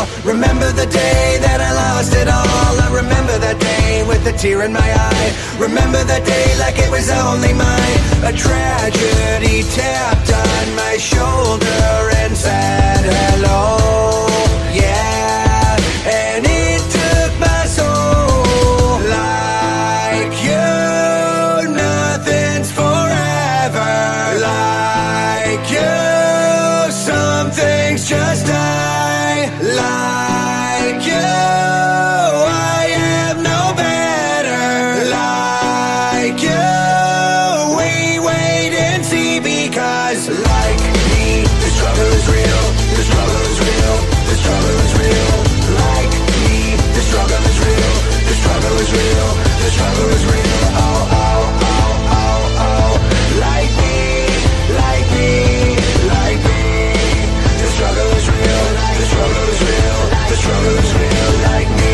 Remember the day that I lost it all. I remember that day with a tear in my eye. Remember that day like it was only mine. A tragedy tapped on my shoulder and said hello. Yeah, and it took my soul. Like you, nothing's forever. Like you, some things just die. Like you, I am no better. Like you, we wait and see, because like me, the struggle is real. The struggle is real. The struggle is real. Like me, the struggle is real. The struggle is real. The struggle is real. Oh, oh, oh, oh, oh. Like me, like me, like me. The struggle is real. The struggle is real. The struggle is real. Like me.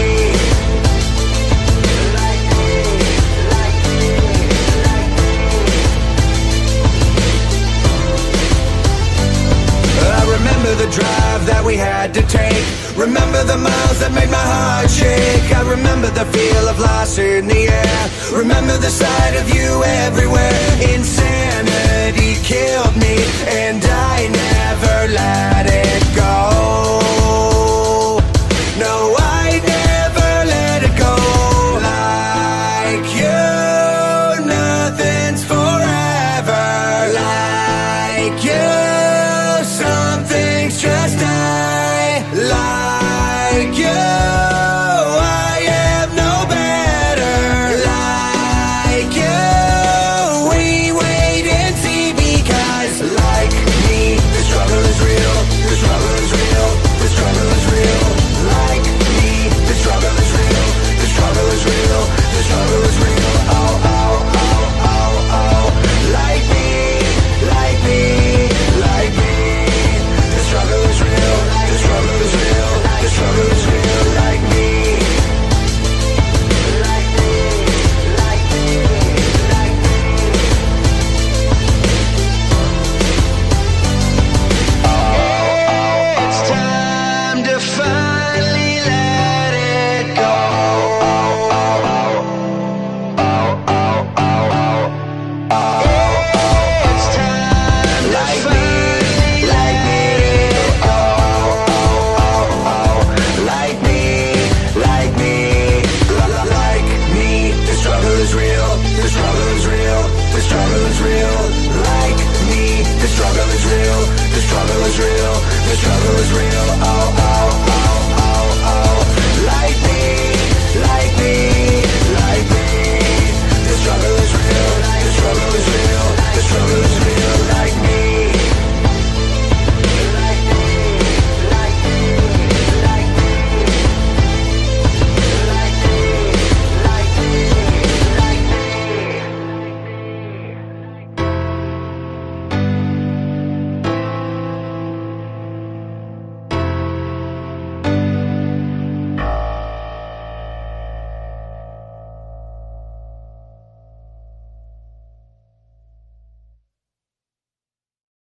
Like me, like me, like me. I remember the drive that we had to take. Remember the miles that made my heart shake. I remember the feel of loss in the air. Remember the sight of you everywhere. Insanity killed me, and I never let it go. No, I never let it go. Like you, nothing's forever. Like you, some things just die. Like you, I am no better. Like you, we wait and see, because like me, the struggle is real. The struggle is real. The struggle is real. Like me, the struggle is real. The struggle is real. The struggle is real. Oh, oh, oh, oh, oh. Like me, like me, like me. The struggle is real. The struggle is real. The struggle is real. Like me. Like me, like me, like me. It's time to finally let it go. It's time to finally let it go. Like me, like me, like me. The struggle is real. The struggle is real. The struggle is real. Like me, the struggle is real. The struggle is real. The struggle is real. Oh, oh.